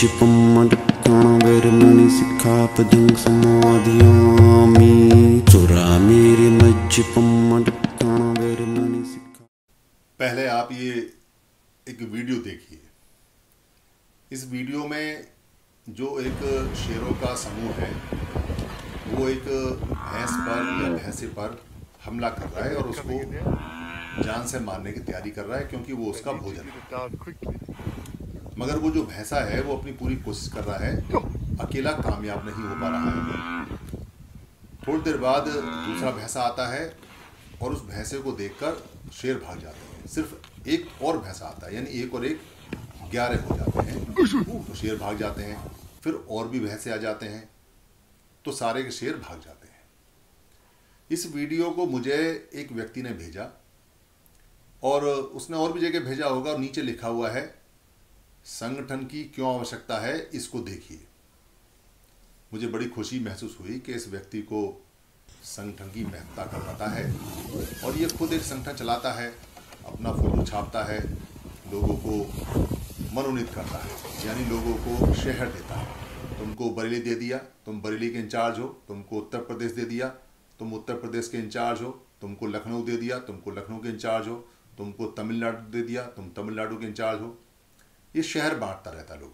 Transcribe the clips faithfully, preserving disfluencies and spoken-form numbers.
मज्ज पम्मट खाना वेर मणि सिखा पदंग समाधियामी चुरा मेरे मज्ज पम्मट खाना वेर मणि सिखा। पहले आप ये एक वीडियो देखिए। इस वीडियो में जो एक शेरों का समूह है वो एक भैंस पर या भैंसे पर हमला कर रहा है और उसको जान से मारने की तैयारी कर रहा है क्योंकि वो उसका भोजन है। मगर वो जो भैंसा है वो अपनी पूरी कोशिश कर रहा है, अकेला कामयाब नहीं हो पा रहा है। थोड़ी देर बाद दूसरा भैंसा आता है और उस भैंसे को देखकर शेर भाग जाते हैं। सिर्फ एक और भैंसा आता है, यानी एक और एक ग्यारह हो जाते हैं, तो शेर भाग जाते हैं। फिर और भी भैंसे आ जाते हैं तो सारे के शेर भाग जाते हैं। इस वीडियो को मुझे एक व्यक्ति ने भेजा और उसने और भी जगह भेजा होगा और नीचे लिखा हुआ है संगठन की क्यों आवश्यकता है, इसको देखिए। मुझे बड़ी खुशी महसूस हुई कि इस व्यक्ति को संगठन की महत्ता का पता है और ये खुद एक संगठन चलाता है, अपना फोटो छापता है, लोगों को मनोनीत करता है, यानी लोगों को शहर देता है। तुमको बरेली दे दिया, तुम बरेली के इंचार्ज हो। तुमको उत्तर प्रदेश दे दिया, तुम उत्तर प्रदेश के इंचार्ज हो। तुमको लखनऊ दे दिया, तुमको लखनऊ के इंचार्ज हो। तुमको तमिलनाडु दे दिया, तुम तमिलनाडु के इंचार्ज हो। ये शहर बांटता रहता है लोगों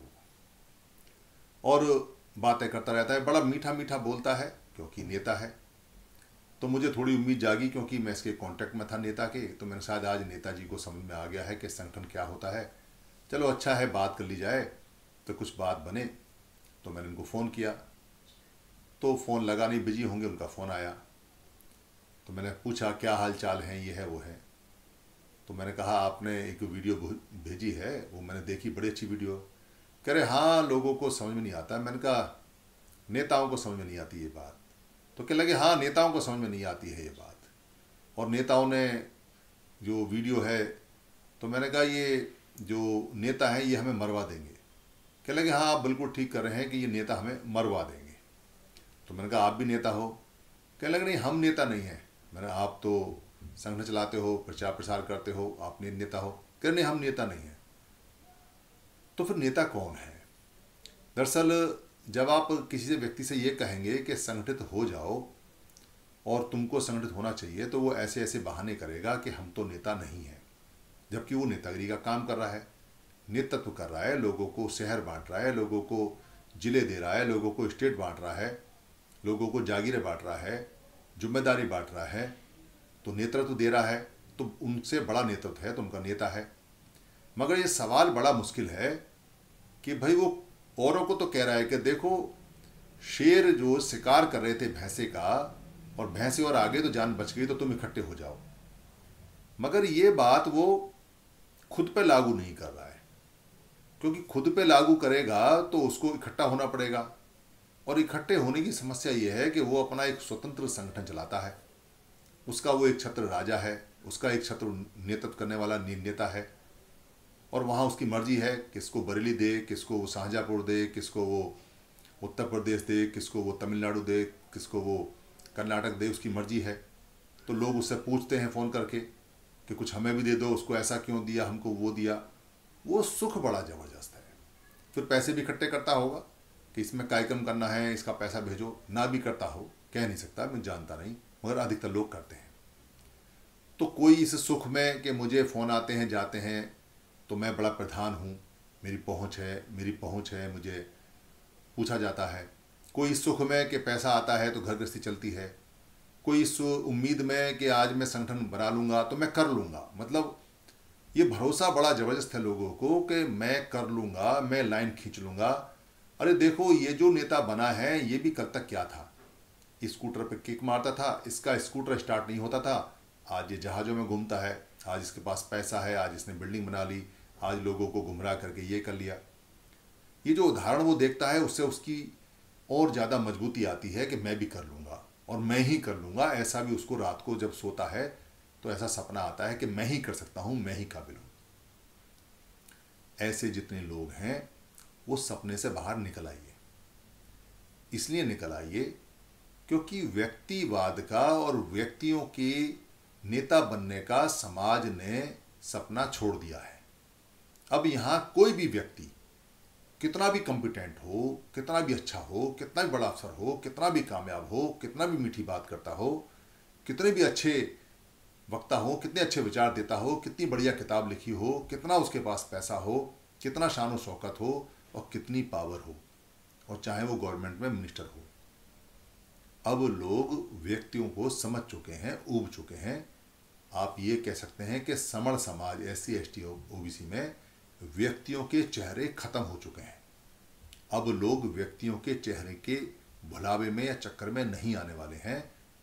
को और बातें करता रहता है, बड़ा मीठा मीठा बोलता है क्योंकि नेता है। तो मुझे थोड़ी उम्मीद जागी क्योंकि मैं इसके कांटेक्ट में था नेता के, तो मैंने शायद आज नेताजी को समझ में आ गया है कि संगठन क्या होता है। चलो अच्छा है, बात कर ली जाए तो कुछ बात बने। तो मैंने उनको फ़ोन किया तो फ़ोन लगा नहीं, बिजी होंगे, उनका फ़ोन आया। तो मैंने पूछा क्या हाल चाल है, ये है वो है। तो मैंने कहा आपने एक वीडियो भेजी है, वो मैंने देखी, बड़ी अच्छी वीडियो। कह रहे हाँ लोगों को समझ में नहीं आता। मैंने कहा नेताओं को समझ में नहीं आती ये बात। तो कह लगे हाँ नेताओं को समझ में नहीं आती है ये बात, और नेताओं ने जो वीडियो है, तो मैंने कहा ये जो नेता हैं ये हमें मरवा देंगे। कह लगे हाँ आप बिल्कुल ठीक कर रहे हैं कि ये नेता हमें मरवा देंगे। तो मैंने कहा आप भी नेता हो? कह लगे नहीं हम नेता नहीं हैं। मैंने आप तो संगठन चलाते हो, प्रचार प्रसार करते हो, आप नेता हो। कह नहीं हम नेता नहीं हैं। तो फिर नेता कौन है? दरअसल जब आप किसी से व्यक्ति से ये कहेंगे कि संगठित हो जाओ और तुमको संगठित होना चाहिए, तो वो ऐसे ऐसे बहाने करेगा कि हम तो नेता नहीं हैं, जबकि वो नेतागिरी का काम कर रहा है, नेतृत्व कर रहा है, लोगों को शहर बांट रहा है, लोगों को जिले दे रहा है, लोगों को स्टेट बांट रहा है, लोगों को जागीरें बांट रहा है, जिम्मेदारी बांट रहा है, तो नेतृत्व दे रहा है। तो उनसे बड़ा नेतृत्व है तो उनका नेता है। मगर ये सवाल बड़ा मुश्किल है कि भाई वो औरों को तो कह रहा है कि देखो शेर जो शिकार कर रहे थे भैंसे का, और भैंसे और आगे तो जान बच गई तो तुम इकट्ठे हो जाओ। मगर ये बात वो खुद पे लागू नहीं कर रहा है, क्योंकि खुद पे लागू करेगा तो उसको इकट्ठा होना पड़ेगा, और इकट्ठे होने की समस्या ये है कि वो अपना एक स्वतंत्र संगठन चलाता है। उसका वो एक छत्र राजा है, उसका एक छत्र नेतृत्व करने वाला नेता है, और वहाँ उसकी मर्जी है किसको बरेली दे, किसको वो शाहजहाँपुर दे, किसको वो उत्तर प्रदेश दे, किसको वो तमिलनाडु दे, किसको वो कर्नाटक दे, उसकी मर्जी है। तो लोग उससे पूछते हैं फ़ोन करके कि कुछ हमें भी दे दो, उसको ऐसा क्यों दिया, हमको वो दिया। वो सुख बड़ा ज़बरदस्त है। फिर पैसे भी इकट्ठे करता होगा कि इसमें कार्यक्रम करना है, इसका पैसा भेजो। ना भी करता हो, कह नहीं सकता, मैं जानता नहीं, मगर अधिकतर लोग करते हैं। तो कोई इस सुख में कि मुझे फ़ोन आते हैं जाते हैं तो मैं बड़ा प्रधान हूँ, मेरी पहुँच है, मेरी पहुँच है, मुझे पूछा जाता है। कोई इस सुख में कि पैसा आता है तो घर गृहस्थी चलती है। कोई इस उम्मीद में कि आज मैं संगठन बना लूँगा तो मैं कर लूँगा। मतलब ये भरोसा बड़ा ज़बरदस्त है लोगों को कि मैं कर लूँगा, मैं लाइन खींच लूँगा। अरे देखो ये जो नेता बना है ये भी कल तक क्या था, स्कूटर पे किक मारता था, इसका स्कूटर स्टार्ट नहीं होता था, आज ये जहाज़ों में घूमता है, आज इसके पास पैसा है, आज इसने बिल्डिंग बना ली, आज लोगों को गुमराह करके ये कर लिया। ये जो उदाहरण वो देखता है उससे उसकी और ज़्यादा मजबूती आती है कि मैं भी कर लूँगा और मैं ही कर लूँगा। ऐसा भी उसको रात को जब सोता है तो ऐसा सपना आता है कि मैं ही कर सकता हूँ, मैं ही काबिल हूँ। ऐसे जितने लोग हैं वो सपने से बाहर निकल आइए। इसलिए निकल आइए क्योंकि व्यक्तिवाद का और व्यक्तियों के नेता बनने का समाज ने सपना छोड़ दिया है। अब यहाँ कोई भी व्यक्ति कितना भी कॉम्पिटेंट हो, कितना भी अच्छा हो, कितना भी बड़ा अफसर हो, कितना भी कामयाब हो, कितना भी मीठी बात करता हो, कितने भी अच्छे वक्ता हो, कितने अच्छे विचार देता हो, कितनी बढ़िया किताब लिखी हो, कितना उसके पास पैसा हो, कितना शान व शौकत हो और कितनी पावर हो, और चाहे वो गवर्नमेंट में मिनिस्टर हो, अब लोग व्यक्तियों को समझ चुके हैं, ऊब चुके हैं। आप ये कह सकते हैं कि समण समाज, S C S T OBC में व्यक्तियों के चेहरे खत्म हो चुके हैं। अब लोग व्यक्तियों के चेहरे के भुलावे में या चक्कर में नहीं आने वाले हैं।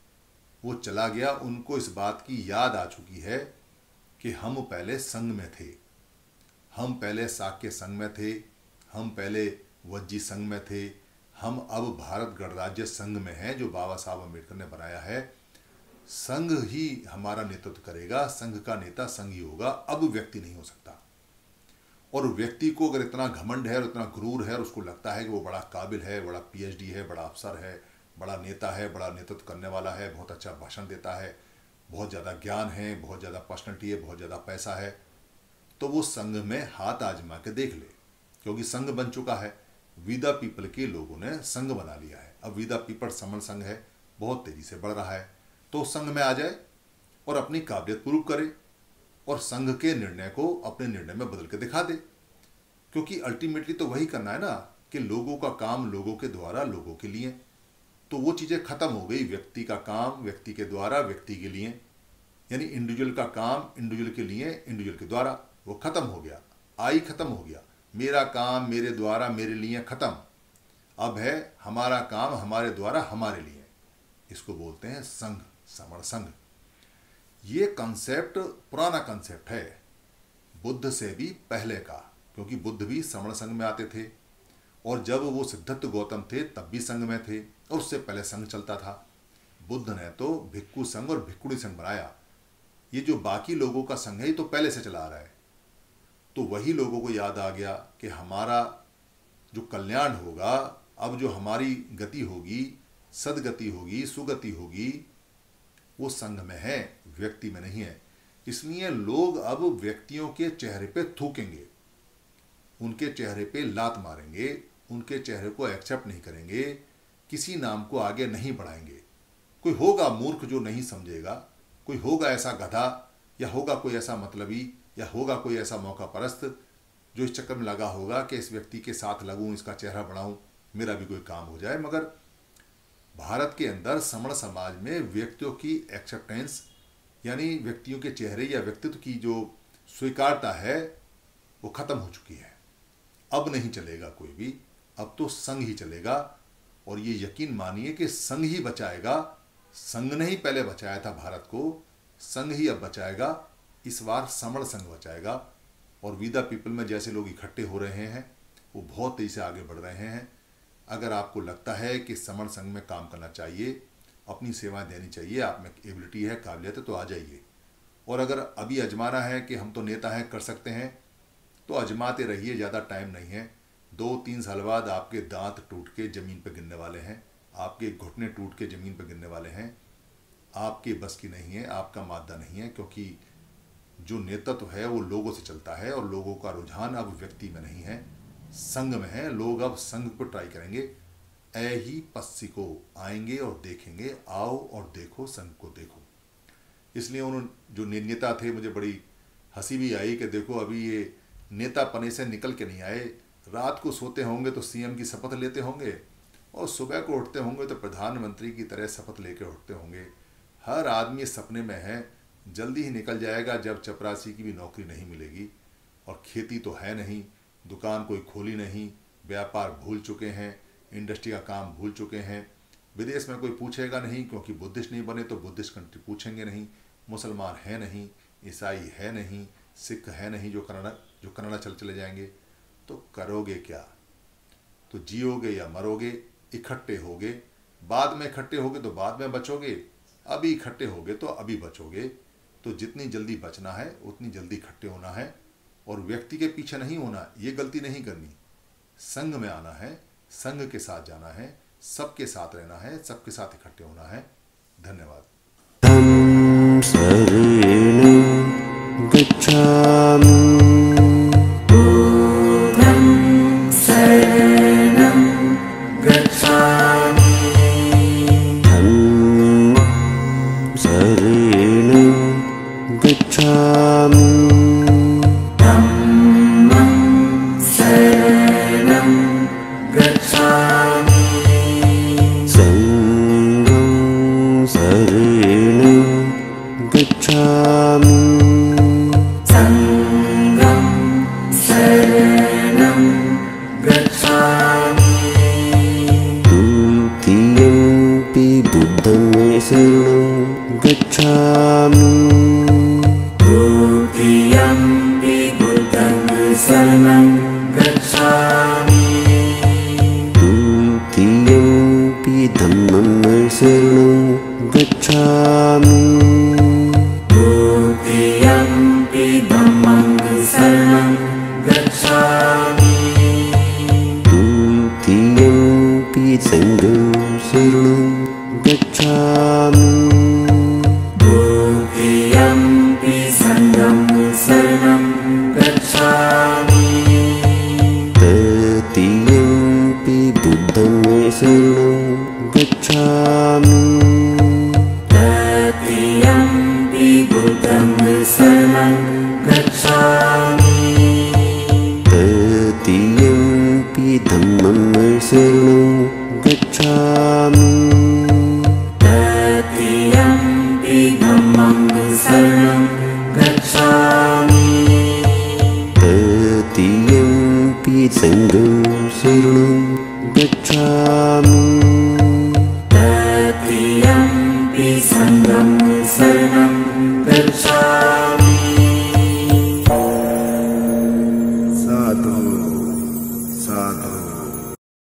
वो चला गया, उनको इस बात की याद आ चुकी है कि हम पहले संघ में थे, हम पहले साक्य संघ में थे, हम पहले वज्जी संघ में थे, हम अब भारत गणराज्य संघ में हैं जो बाबा साहब अम्बेडकर ने बनाया है। संघ ही हमारा नेतृत्व करेगा, संघ का नेता संघ ही होगा, अब व्यक्ति नहीं हो सकता। और व्यक्ति को अगर इतना घमंड है और इतना गुरूर है और उसको लगता है कि वो बड़ा काबिल है, बड़ा पीएचडी है, बड़ा अफसर है, बड़ा नेता है, बड़ा नेतृत्व करने वाला है, बहुत अच्छा भाषण देता है, बहुत ज़्यादा ज्ञान है, बहुत ज़्यादा पर्सनैलिटी है, बहुत ज़्यादा पैसा है, तो वो संघ में हाथ आजमा के देख ले, क्योंकि संघ बन चुका है। वी द पीपल के लोगों ने संघ बना लिया है। अब वी द पीपल समण संघ है, बहुत तेज़ी से बढ़ रहा है, तो उस संघ में आ जाए और अपनी काबिलियत प्रूव करे और संघ के निर्णय को अपने निर्णय में बदल के दिखा दे। क्योंकि अल्टीमेटली तो वही करना है ना कि लोगों का काम लोगों के द्वारा लोगों के लिए। तो वो चीज़ें खत्म हो गई, व्यक्ति का काम व्यक्ति के द्वारा व्यक्ति के लिए, यानी इंडिविजुअल का काम इंडिविजुअल के लिए इंडिविजुअल के द्वारा, वो खत्म हो गया। आई खत्म हो गया, मेरा काम मेरे द्वारा मेरे लिए खत्म। अब है हमारा काम हमारे द्वारा हमारे लिए। इसको बोलते हैं संघ, समण संघ। ये कंसेप्ट पुराना कंसेप्ट है, बुद्ध से भी पहले का, क्योंकि बुद्ध भी समण संघ में आते थे और जब वो सिद्धार्थ गौतम थे तब भी संघ में थे और उससे पहले संघ चलता था। बुद्ध ने तो भिक्खु संघ और भिक्खुणी संघ बनाया। ये जो बाकी लोगों का संघ है ये तो पहले से चला आ रहा है। तो वही लोगों को याद आ गया कि हमारा जो कल्याण होगा, अब जो हमारी गति होगी, सदगति होगी, सुगति होगी, वो संघ में है, व्यक्ति में नहीं है। इसलिए लोग अब व्यक्तियों के चेहरे पे थूकेंगे, उनके चेहरे पे लात मारेंगे, उनके चेहरे को एक्सेप्ट नहीं करेंगे, किसी नाम को आगे नहीं बढ़ाएंगे। कोई होगा मूर्ख जो नहीं समझेगा, कोई होगा ऐसा गधा, या होगा कोई ऐसा मतलबी, या होगा कोई ऐसा मौका परस्त जो इस चक्कर में लगा होगा कि इस व्यक्ति के साथ लगूं, इसका चेहरा बढ़ाऊं, मेरा भी कोई काम हो जाए। मगर भारत के अंदर समण समाज में व्यक्तियों की एक्सेप्टेंस, यानी व्यक्तियों के चेहरे या व्यक्तित्व की जो स्वीकारता है वो खत्म हो चुकी है। अब नहीं चलेगा कोई भी, अब तो संघ ही चलेगा। और ये यकीन मानिए कि संघ ही बचाएगा। संघ ने ही पहले बचाया था भारत को, संघ ही अब बचाएगा। इस बार समण संघ बचाएगा। और वी द पीपल में जैसे लोग इकट्ठे हो रहे हैं वो बहुत तेजी से आगे बढ़ रहे हैं। अगर आपको लगता है कि समण संघ में काम करना चाहिए, अपनी सेवाएं देनी चाहिए, आप में एबिलिटी है, काबिलियत है, तो आ जाइए। और अगर अभी अजमाना है कि हम तो नेता हैं, कर सकते हैं, तो अजमाते रहिए, ज़्यादा टाइम नहीं है। दो तीन साल बाद आपके दांत टूट के ज़मीन पर गिरने वाले हैं, आपके घुटने टूट के ज़मीन पर गिरने वाले हैं। आपके बस की नहीं है, आपका मादा नहीं है, क्योंकि जो नेतृत्व है वो लोगों से चलता है और लोगों का रुझान अब व्यक्ति में नहीं है, संघ में है। लोग अब संघ को ट्राई करेंगे। ऐ ही पस्सी को आएंगे और देखेंगे, आओ और देखो, संघ को देखो। इसलिए उन्होंने जो नेता थे, मुझे बड़ी हंसी भी आई कि देखो अभी ये नेता पने से निकल के नहीं आए। रात को सोते होंगे तो सीएम की शपथ लेते होंगे और सुबह को उठते होंगे तो प्रधानमंत्री की तरह शपथ लेकर उठते होंगे। हर आदमी सपने में है, जल्दी ही निकल जाएगा जब चपरासी की भी नौकरी नहीं मिलेगी। और खेती तो है नहीं, दुकान कोई खोली नहीं, व्यापार भूल चुके हैं, इंडस्ट्री का काम भूल चुके हैं। विदेश में कोई पूछेगा नहीं, क्योंकि बुद्धिस्ट नहीं बने तो बुद्धिस्ट कंट्री पूछेंगे नहीं। मुसलमान है नहीं, ईसाई है नहीं, सिख है नहीं जो कनाडा जो कनाडा चल चले जाएंगे। तो करोगे क्या? तो जियोगे या मरोगे? इकट्ठे होगे, बाद में इकट्ठे होगे तो बाद में बचोगे, अभी इकट्ठे होगे तो अभी बचोगे। तो जितनी जल्दी बचना है उतनी जल्दी इकट्ठे होना है और व्यक्ति के पीछे नहीं होना, ये गलती नहीं करनी। संघ में आना है, संघ के साथ जाना है, सबके साथ रहना है, सबके साथ इकट्ठे होना है। धन्यवाद। धम्म शरणं गच्छामि। धम्म शरणं शरणं गच्छामि द्वितीयंपि बुद्धं शरणं गच्छामि द्वितीयंपि बुद्धं शरणं गच्छामि द्वितीयंपि धम्मं शरणं गच्छामि द्वितीयंपि धम्मं शरणं गच्छामि द्वितीयंपि संघं शरणं गच्छामि द्वितीयंपि संघं शरणं गच्छामि तृतीयंपि बुद्धं शरणं गच्छामि तृतीयंपि बुद्धं शरणं गच्छामि तृतीयंपि धम्मं शरणं गच्छामि तृतीयंपि धम्मं शरणं गच्छामि तृतीयंपि संघं शरणं गच्छामि तृतीयंपि संघं शरणं गच्छामि साधु साधु